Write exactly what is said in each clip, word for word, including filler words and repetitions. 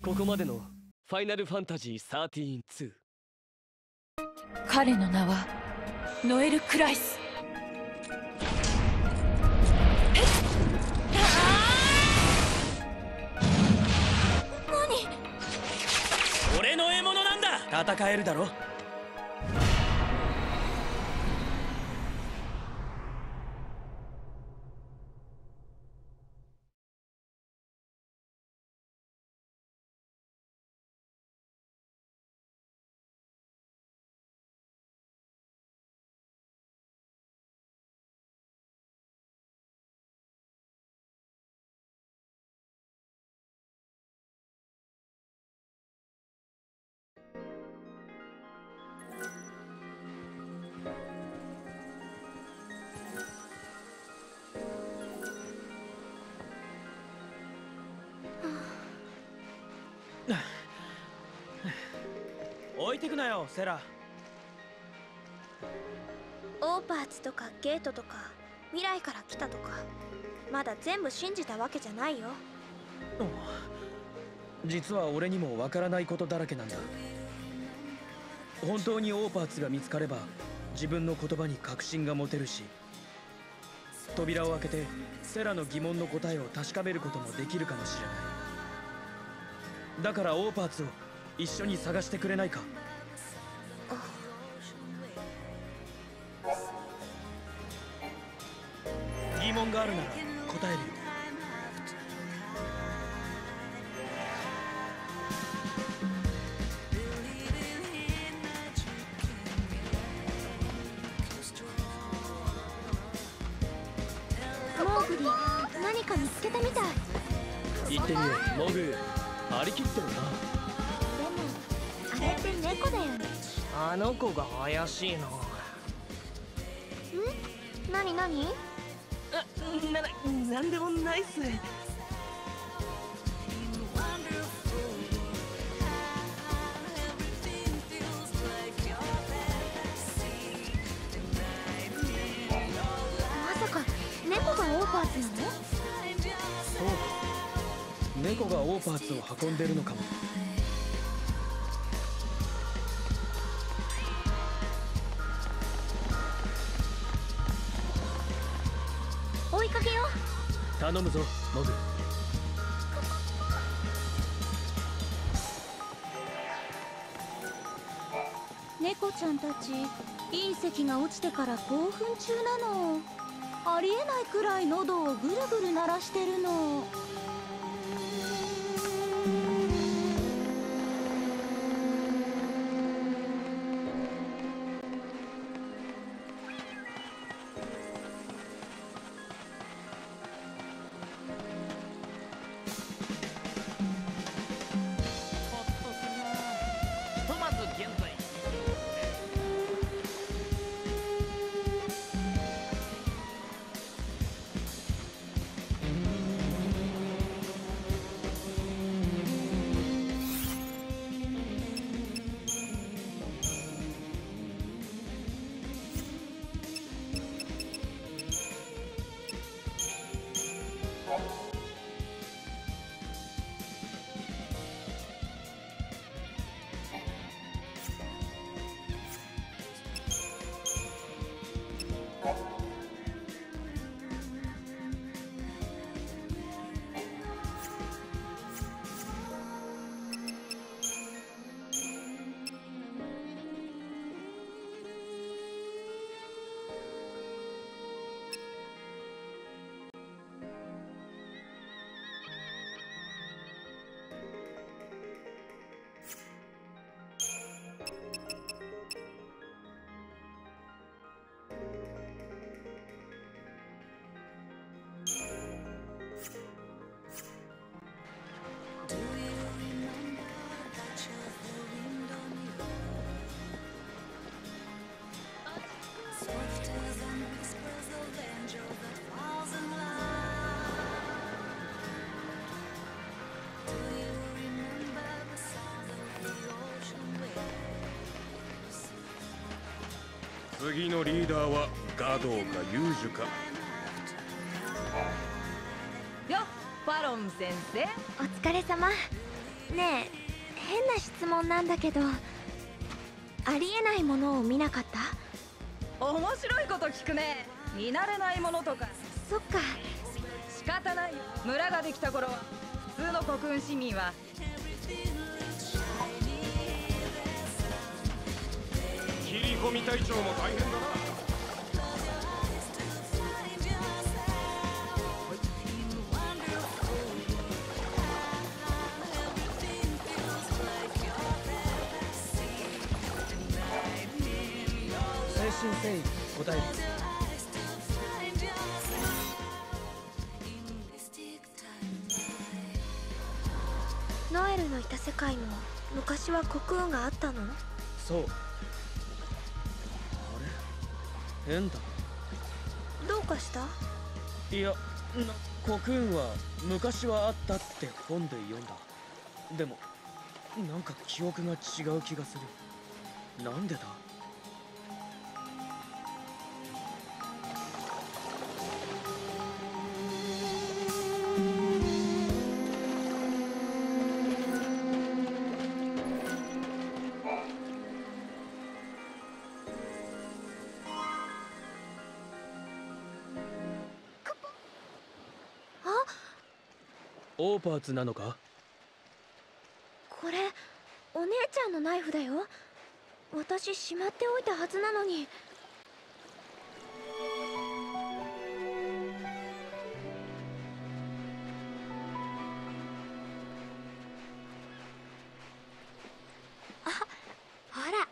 ここまでのファイナルファンタジーじゅうさんに。 彼の名はノエル・クライス。 何？俺の獲物なんだ。戦えるだろ。置いてくなよ、セラ。 オーパーツとかゲートとか未来から来たとかまだ全部信じたわけじゃないよ。 実は俺にもわからないことだらけなんだ。本当にオーパーツが見つかれば自分の言葉に確信が持てるし、扉を開けてセラの疑問の答えを確かめることもできるかもしれない。だからオーパーツを一緒に探してくれないか。疑問があるなら答えるよ。 モーグリ、何か見つけたみたい。 行ってみよう、モグ。張り切ってるな。 でもあれって猫だよね。 あの子が怪しいな。ん？ 何何？ な、な、なんでもないっす。 まさか猫がオーパーツなの？ そうか、猫がオーパーツを運んでるのかも。 追いかけよう。 頼むぞ、モグ。 猫ちゃんたち、隕石が落ちてから興奮中なの。ありえないくらい喉をぐるぐる鳴らしてるの。 次のリーダーはガドーかユージュか。 よっ、ファロン先生。 お疲れ様。 ねえ、変な質問なんだけど、ありえないものを見なかった？ 面白いこと聞くね。見慣れないものとか。 そっか。 仕方ないよ。村ができた頃は普通の国運市民は切り込み隊長も大変だな。 誠心誠意答える。 ノエルのいた世界も昔は国運があったの？ そう。あれ変だ。 どうかした？ いや、な国運は昔はあったって本で読んだ。でもなんか記憶が違う気がする。なんでだ？オーパーツなのか？ これお姉ちゃんのナイフだよ。私しまっておいたはずなのに。あ、ほら。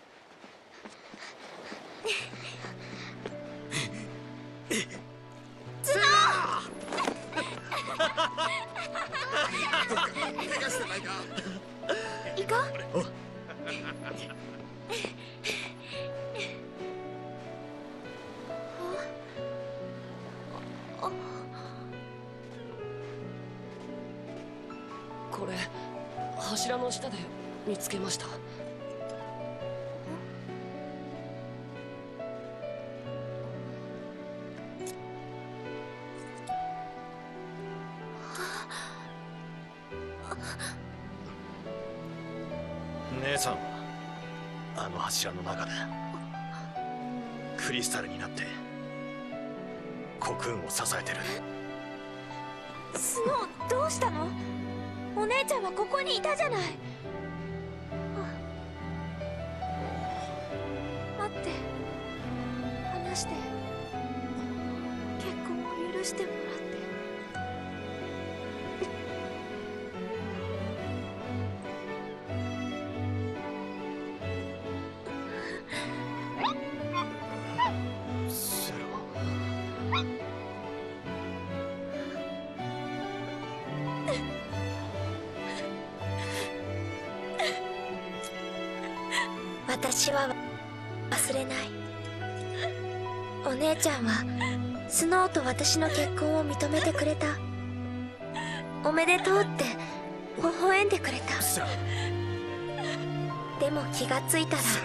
行こう。 これ柱の下で見つけました。 姉さんはあの柱の中でクリスタルになってコクーンを支えてる。 スノー、どうしたの？お姉ちゃんはここにいたじゃない。待って、話して、結婚を許してもらって。 セラ。 私は忘れない。お姉ちゃんはスノーと私の結婚を認めてくれた。おめでとうって微笑んでくれた。 セラ。 でも気がついたらセラ。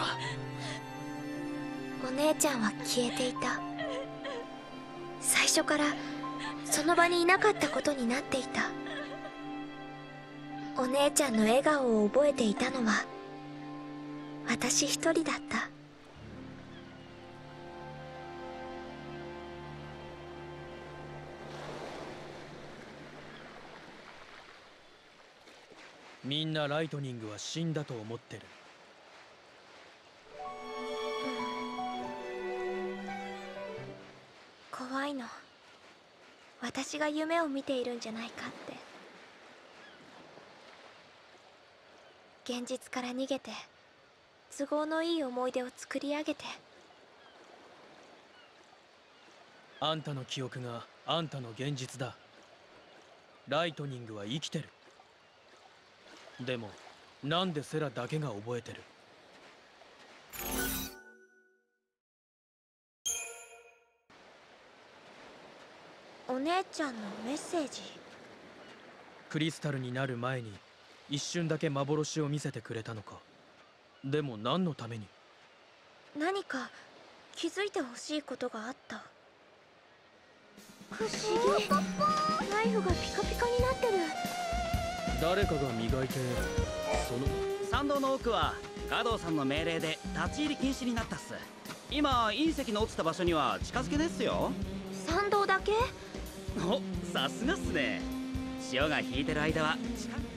お姉ちゃんは消えていた。最初からその場にいなかったことになっていた。お姉ちゃんの笑顔を覚えていたのは私一人だった。 みんなライトニングは死んだと思ってる。 怖いの。私が夢を見ているんじゃないかって。現実から逃げて都合のいい思い出を作り上げて。 あんたの記憶があんたの現実だ。ライトニングは生きてる。でもなんでセラだけが覚えてる？ お姉ちゃんのメッセージ。 クリスタルになる前に一瞬だけ幻を見せてくれたのか。でも何のために？ 何か気づいてほしいことがあった。不思議。ナイフがピカピカになってる。 誰かが磨いて、その参道の奥は華道さんの命令で立ち入り禁止になったっす。今隕石の落ちた場所には近づけないっすよ。 参道だけ？ お、さすがっすね。潮が引いてる間は近く。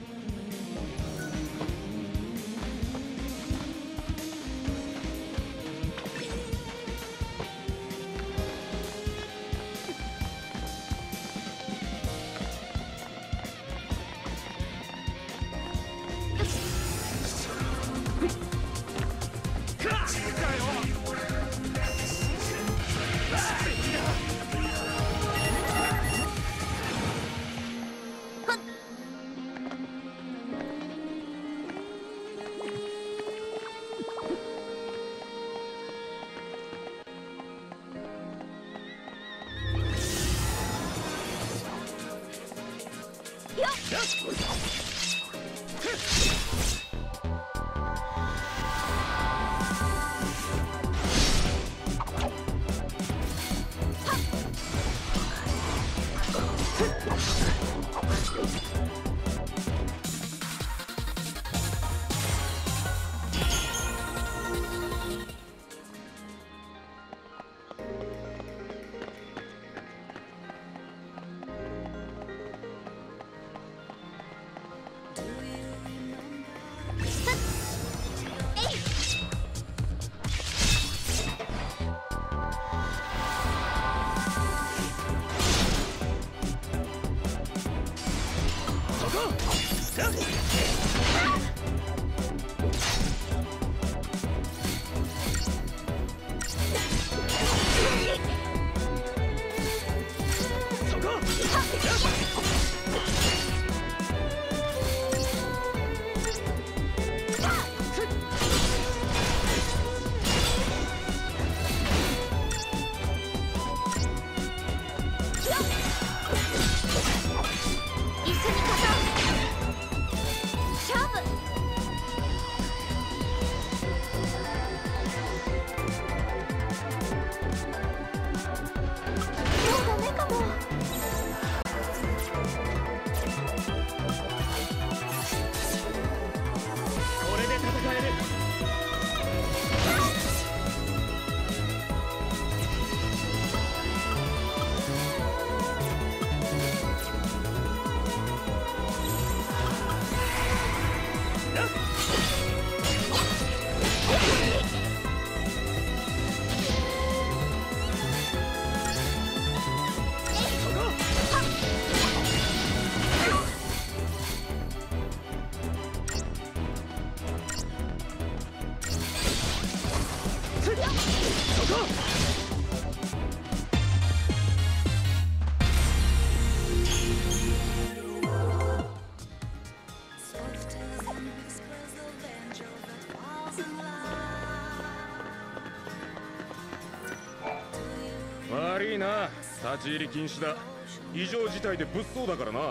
悪いな、立ち入り禁止だ。異常事態で物騒だからな。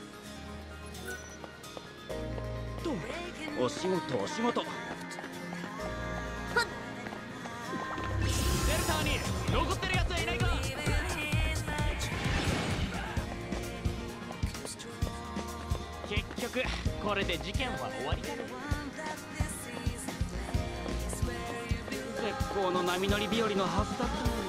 と、お仕事お仕事。 シェルターに残ってるやつはいないか。結局これで事件は終わりだね。 絶好の波乗り日和のはずだったのに。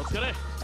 疲れ。